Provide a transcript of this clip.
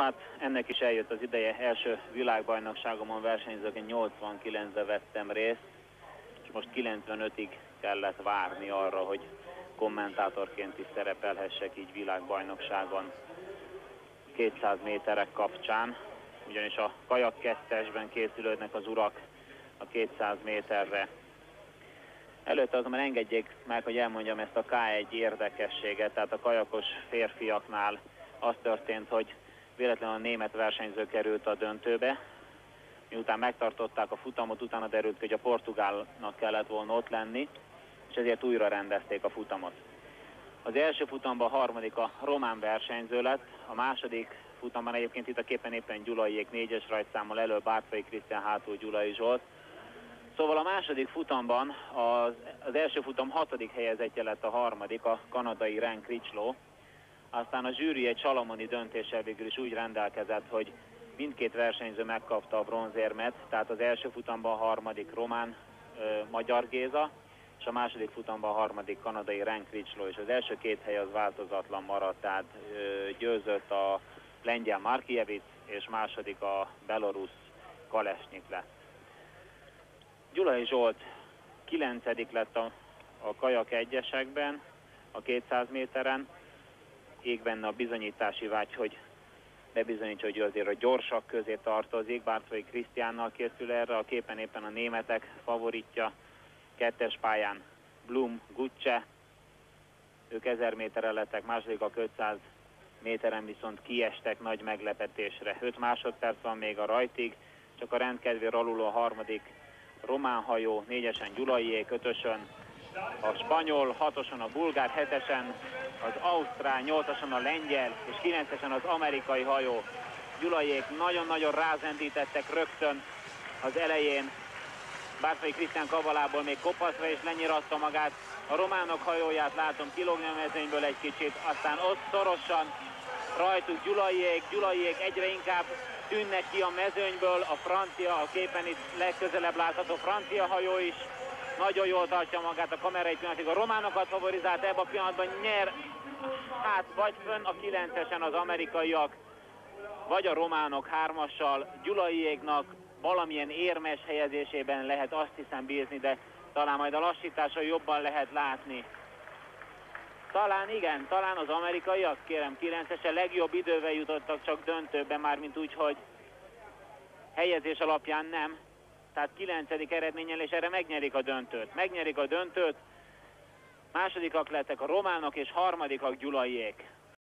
hát ennek is eljött az ideje. Első világbajnokságomon versenyzők, 89-ben vettem részt, és most 95-ig kellett várni arra, hogy kommentátorként is szerepelhessek így világbajnokságon 200 méterek kapcsán, ugyanis a kajak 2-esben készülődnek az urak a 200 méterre. Előtte azonban engedjék meg, hogy elmondjam ezt a K1 érdekességet, tehát a kajakos férfiaknál az történt, hogy véletlenül a német versenyző került a döntőbe, miután megtartották a futamot, utána derült, hogy a portugálnak kellett volna ott lenni, és ezért újra rendezték a futamot. Az első futamban a harmadik a román versenyző lett, a második futamban egyébként itt a képen éppen Gyulayék 4-es rajtszámmal elő, Bartfai Krisztian, hátul Gyulay Zsolt. Szóval a második futamban az első futam 6. helyezettje lett a harmadik, a kanadai Ren Critchlow. Aztán a zsűri egy salamoni döntéssel végül is úgy rendelkezett, hogy mindkét versenyző megkapta a bronzérmet, tehát az első futamban a harmadik román Magyar Géza, és a második futamban a harmadik kanadai Ren Critchlow, és az első két hely az változatlan maradt, tehát győzött a lengyel Markijevic, és második a belorusz Kalesnyik lett. Gyulay Zsolt 9. lett a kajak egyesekben, a 200 méteren. Ég benne a bizonyítási vágy, hogy bebizonyítsa, hogy azért a gyorsak közé tartozik. Bartfai Krisztiánnal készül erre, a képen éppen a németek favoritja. 2-es pályán Bluhm, Gutsche, ők 1000 méterre lettek, másodikak 500 méteren viszont kiestek nagy meglepetésre. 5 másodperc van még a rajtig, csak a rendkedvér alul a harmadik román hajó, 4-esen Gyulayék, 5-ösön a spanyol, 6-oson a bulgár, 7-esen az ausztrál, 8-oson a lengyel, és 9-esen az amerikai hajó. Gyulayék nagyon-nagyon rázendítettek rögtön az elején. Bartfai Krisztian kavalából még kopaszva és lenyiratta magát. A románok hajóját látom kilógni a mezőnyből egy kicsit, aztán ott szorosan rajtuk Gyulayék egyre inkább tűnnek ki a mezőnyből, a francia, a képen itt legközelebb látható francia hajó is nagyon jól tartja magát a kamera egy pillanatig. A románokat favorizált, ebben a pillanatban nyer, hát vagy fönn a 9-esen az amerikaiak, vagy a románok 3-assal. Gyulayéknak valamilyen érmes helyezésében lehet azt hiszem bízni, de talán majd a lassítással jobban lehet látni. Talán igen, talán az amerikaiak, kérem, 9-esen legjobb idővel jutottak csak döntőben, mármint úgy, hogy helyezés alapján nem. Tehát 9. eredménnyel, és erre megnyerik a döntőt. Másodikak lettek a románok, és harmadikak Gyulayék.